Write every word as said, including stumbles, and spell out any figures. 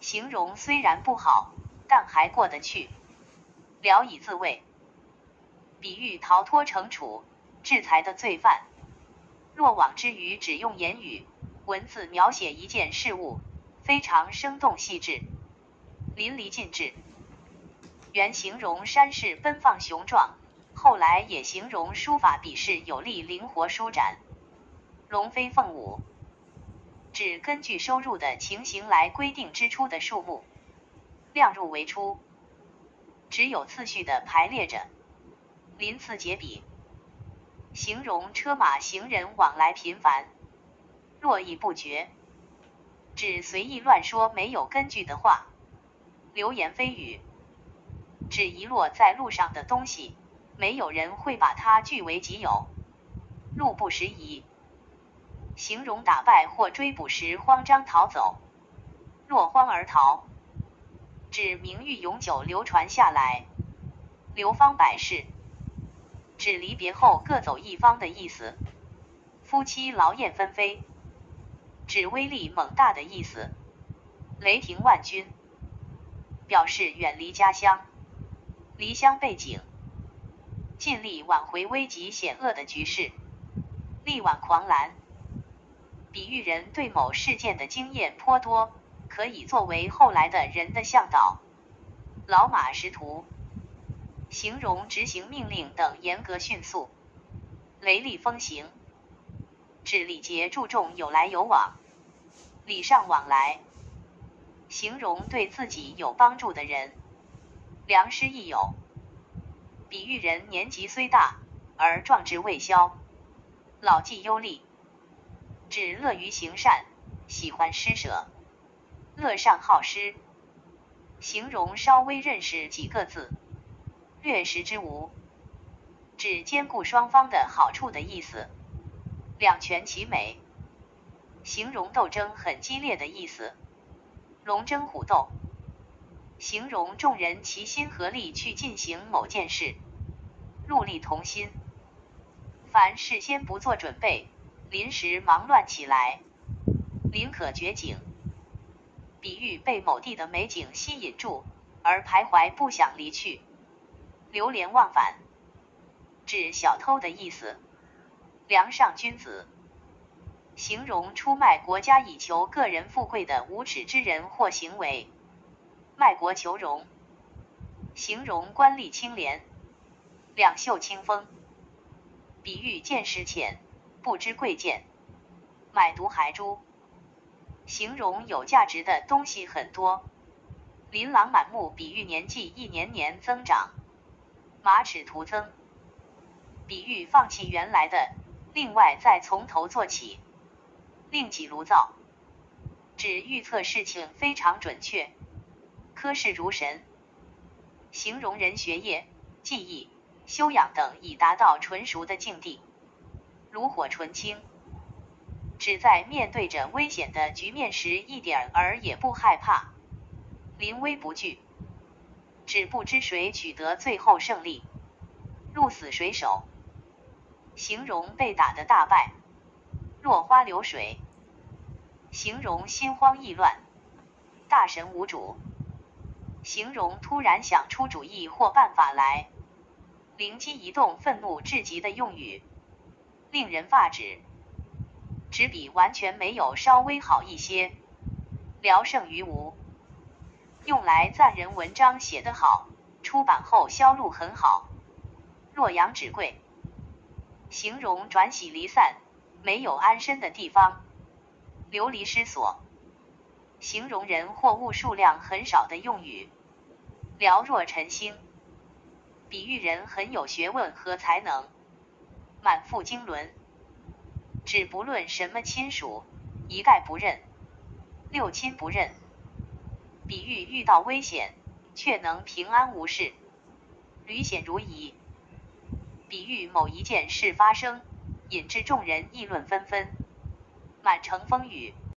形容虽然不好，但还过得去，聊以自慰。比喻逃脱惩处、制裁的罪犯。落网之鱼只用言语、文字描写一件事物，非常生动细致，淋漓尽致。原形容山势奔放雄壮，后来也形容书法笔势有力灵活舒展。龙飞凤舞，指根据收入的情形来规定支出的数目。量入为出，只有次序的排列着，鳞次栉比。形容车马行人往来频繁，络绎不绝，指随意乱说没有根据的话，流言蜚语，指遗落在路上的东西，没有人会把它据为己有，路不拾遗。形容打败或追捕时慌张逃走，落荒而逃，指名誉永久流传下来，流芳百世，指离别后各走一方的意思。夫妻劳燕分飞，指威力猛大的意思。雷霆万钧，表示远离家乡，离乡背井，尽力挽回危急险恶的局势。力挽狂澜，比喻人对某事件的经验颇多，可以作为后来的人的向导。老马识途，形容执行命令等严格迅速。雷厉风行，指礼节注重有来有往，礼尚往来，形容对自己有帮助的人。良师益友，比喻人年纪虽大，而壮志未消，老骥优力，指乐于行善，喜欢施舍。乐善好施，形容稍微认识几个字，略识之无，指兼顾双方的好处的意思。两全其美，形容斗争很激烈的意思。龙争虎斗，形容众人齐心合力去进行某件事，戮力同心。凡事先不做准备，临时忙乱起来，临可绝景，比喻被某地的美景吸引住，而徘徊不想离去。流连忘返，指小偷的意思。梁上君子，形容出卖国家以求个人富贵的无耻之人或行为。卖国求荣，形容官吏清廉，两袖清风，比喻见识浅，不知贵贱。买椟还珠，形容有价值的东西很多。琳琅满目，比喻年纪一年年增长。马齿徒增，比喻放弃原来的，另外再从头做起，另起炉灶，指预测事情非常准确，科视如神。形容人学业、技艺、修养等已达到纯熟的境地。炉火纯青，指在面对着危险的局面时一点儿也不害怕，临危不惧，指不知谁取得最后胜利。鹿死谁手，形容被打得大败。落花流水，形容心慌意乱，大神无主，形容突然想出主意或办法来，灵机一动愤怒至极的用语，令人发指，只比完全没有稍微好一些，聊胜于无。用来赞人文章写得好，出版后销路很好。洛阳纸贵，形容转徙离散，没有安身的地方，流离失所，形容人或物数量很少的用语。寥若晨星，比喻人很有学问和才能。满腹经纶，指不论什么亲属，一概不认。六亲不认，比喻遇到危险，却能平安无事，履险如夷。比喻某一件事发生，引致众人议论纷纷。满城风雨，